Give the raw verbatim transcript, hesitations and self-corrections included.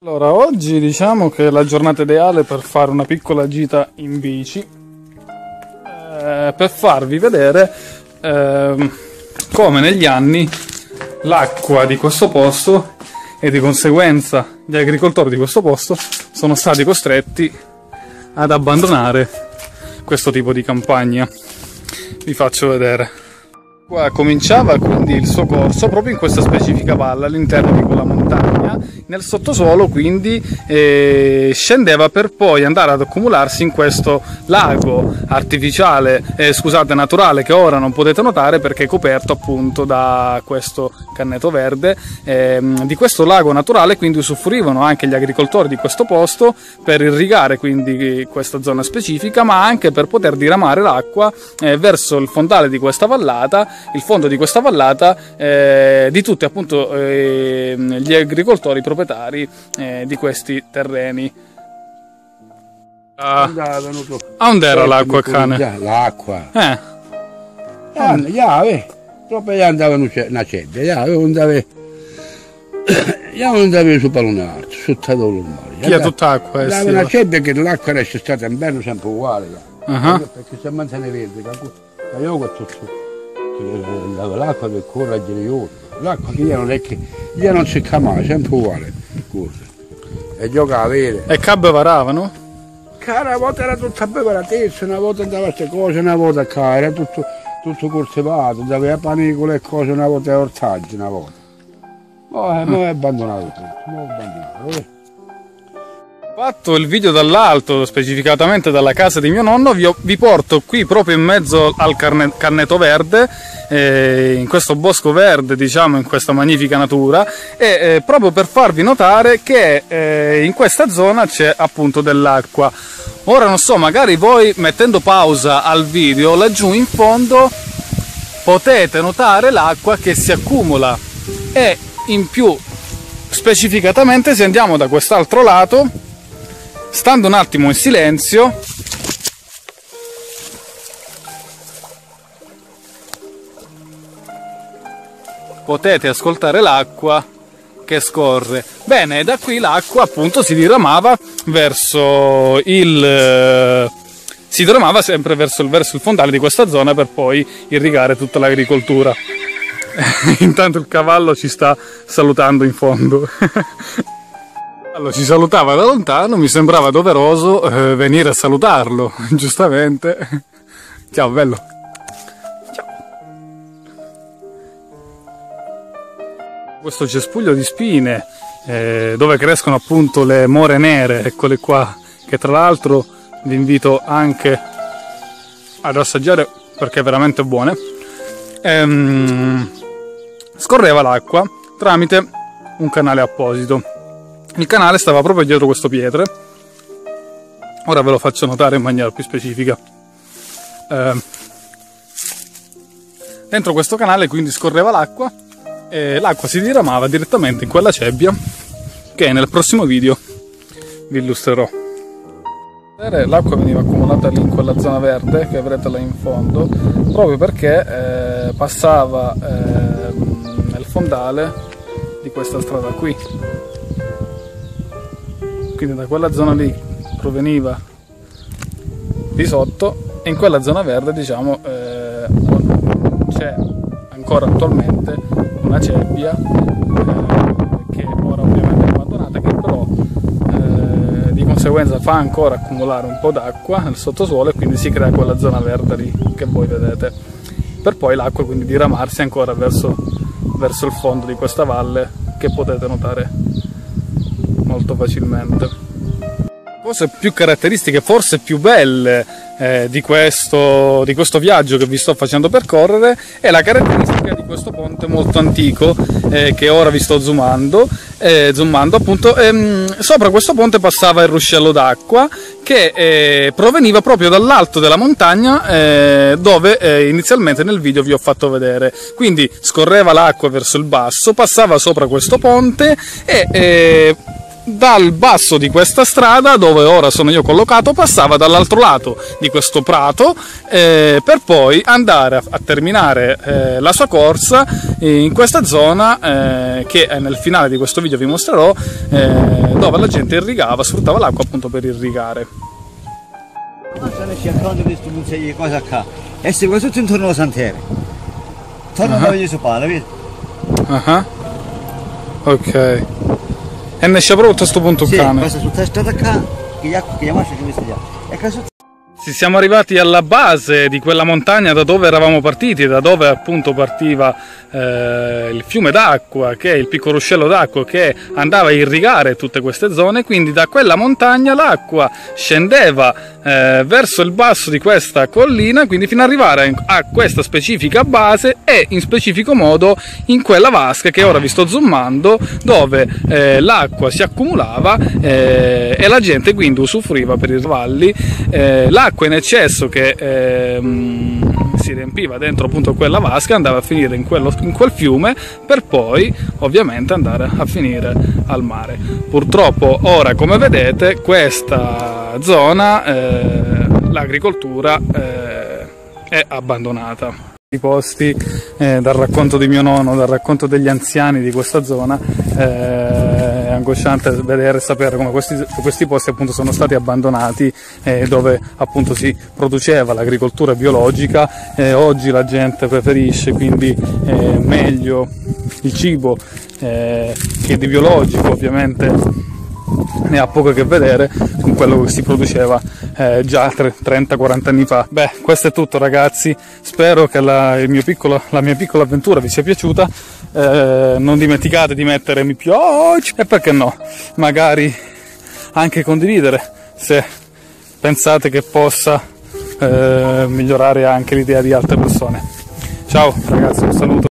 Allora, oggi diciamo che è la giornata ideale per fare una piccola gita in bici, eh, per farvi vedere eh, come negli anni l'acqua di questo posto e di conseguenza gli agricoltori di questo posto sono stati costretti ad abbandonare questo tipo di campagna. Vi faccio vedere. Qua cominciava quindi il suo corso proprio in questa specifica valle all'interno di quella montagna, nel sottosuolo, quindi eh, scendeva per poi andare ad accumularsi in questo lago artificiale, eh, scusate naturale, che ora non potete notare perché è coperto appunto da questo canneto verde. Eh, di questo lago naturale quindi usufruivano anche gli agricoltori di questo posto per irrigare quindi questa zona specifica, ma anche per poter diramare l'acqua eh, verso il fondale di questa vallata, il fondo di questa vallata eh, di tutti appunto eh, gli agricoltori proprietari eh, di questi terreni. Ah, dove era l'acqua, cane? L'acqua. Eh. Ja, ja, proprio gli andavano una cebbia, ja, andava, ja, andava su pallone alto, sotto il mare. Chi ha tutta acqua? Andava una cebbia che l'acqua resta stata in inverno sempre uguale, uh -huh. perché se mantiene verde, la yoga tutto. L'acqua che corre agli rioni, l'acqua che non è che gli non si mai, sempre uguale, e giocava a vedere. E che bevaravano? Una volta era tutta bevaratezza, una volta andava a queste cose, una volta a qua, era tutto, tutto coltivato, aveva panicole e cose, una volta ortaggi, una volta. Ma mm. è abbandonato tutto, mo è abbandonato. Eh. Fatto il video dall'alto, specificatamente dalla casa di mio nonno, vi, vi porto qui proprio in mezzo al carne, canneto verde, eh, in questo bosco verde, diciamo, in questa magnifica natura, e eh, proprio per farvi notare che eh, in questa zona c'è appunto dell'acqua. Ora non so, magari voi mettendo pausa al video, laggiù in fondo potete notare l'acqua che si accumula, e in più specificatamente se andiamo da quest'altro lato, stando un attimo in silenzio, potete ascoltare l'acqua che scorre. Bene, da qui l'acqua appunto si diramava verso il si diramava sempre verso il, verso il fondale di questa zona per poi irrigare tutta l'agricoltura. Intanto il cavallo ci sta salutando in fondo. Allora, ci salutava da lontano, mi sembrava doveroso eh, venire a salutarlo, giustamente. Ciao, bello. Ciao. Questo cespuglio di spine, eh, dove crescono appunto le more nere, eccole qua, che tra l'altro vi invito anche ad assaggiare perché veramente buone. Ehm, scorreva l'acqua tramite un canale apposito. Il canale stava proprio dietro questo pietre, ora ve lo faccio notare in maniera più specifica. Eh, dentro questo canale quindi scorreva l'acqua e l'acqua si diramava direttamente in quella cebbia che nel prossimo video vi illustrerò. L'acqua veniva accumulata lì in quella zona verde che vedete là in fondo, proprio perché eh, passava eh, nel fondale di questa strada qui. Quindi da quella zona lì proveniva di sotto, e in quella zona verde, diciamo, eh, c'è ancora attualmente una cebbia eh, che ora ovviamente è abbandonata, che però eh, di conseguenza fa ancora accumulare un po' d'acqua nel sottosuolo, e quindi si crea quella zona verde lì che voi vedete, per poi l'acqua quindi diramarsi ancora verso, verso il fondo di questa valle, che potete notare molto facilmente. Cose più caratteristiche, forse più belle eh, di, questo, di questo viaggio che vi sto facendo percorrere, è la caratteristica di questo ponte molto antico eh, che ora vi sto zoomando, eh, zoomando appunto. Ehm, sopra questo ponte passava il ruscello d'acqua che eh, proveniva proprio dall'alto della montagna eh, dove eh, inizialmente nel video vi ho fatto vedere. Quindi scorreva l'acqua verso il basso, passava sopra questo ponte e eh, dal basso di questa strada, dove ora sono io collocato, passava dall'altro lato di questo prato eh, per poi andare a, a terminare eh, la sua corsa in questa zona eh, che nel finale di questo video vi mostrerò, eh, dove la gente irrigava, sfruttava l'acqua appunto per irrigare. Stanno cercando questo museo di cosa qua e si va tutto intorno alla santiere, torno uh-huh. dove gli si parla, vedi? Uh-huh. Ok. E ne esce proprio a questo punto sì, il cane. Questa su questa strada qua, che gli acqua che gli amascia che mi sta e questo. Sì, siamo arrivati alla base di quella montagna da dove eravamo partiti, da dove appunto partiva eh, il fiume d'acqua, che è il piccolo ruscello d'acqua che andava a irrigare tutte queste zone. Quindi da quella montagna l'acqua scendeva eh, verso il basso di questa collina, quindi fino ad arrivare a questa specifica base e in specifico modo in quella vasca che ora vi sto zoomando, dove eh, l'acqua si accumulava eh, e la gente quindi usufruiva per i cavalli. Eh, l'acqua in eccesso che ehm, si riempiva dentro appunto quella vasca andava a finire in, quello, in quel fiume per poi ovviamente andare a finire al mare. Purtroppo ora, come vedete, questa zona eh, l'agricoltura eh, è abbandonata. I posti eh, dal racconto di mio nonno, dal racconto degli anziani di questa zona, eh, è angosciante vedere e sapere come questi, questi posti appunto sono stati abbandonati, eh, dove appunto si produceva l'agricoltura biologica. Eh, oggi la gente preferisce quindi eh, meglio il cibo eh, che di biologico, ovviamente ne ha poco a che vedere con quello che si produceva eh, già trenta quaranta anni fa. Beh, questo è tutto ragazzi, spero che la, il mio piccolo, la mia piccola avventura vi sia piaciuta. Eh, non dimenticate di mettere mi piace e perché no, magari anche condividere se pensate che possa eh, migliorare anche l'idea di altre persone. Ciao ragazzi, un saluto.